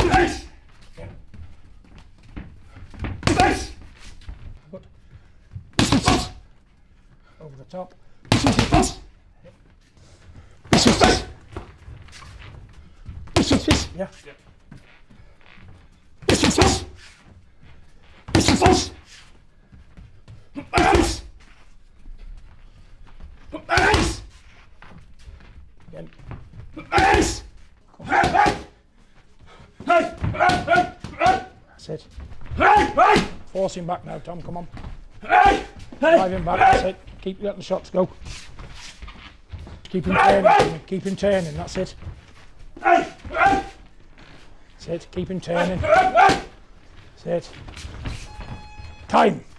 Nice. Yeah. Nice. Good. Over the top. Yeah. Yeah. Again. That's it. Force him back now, Tom, come on. Drive him back, that's it. Keep letting the shots go. Keep him turning, keep him turning, that's it. That's it, keep him turning. That's it. Time.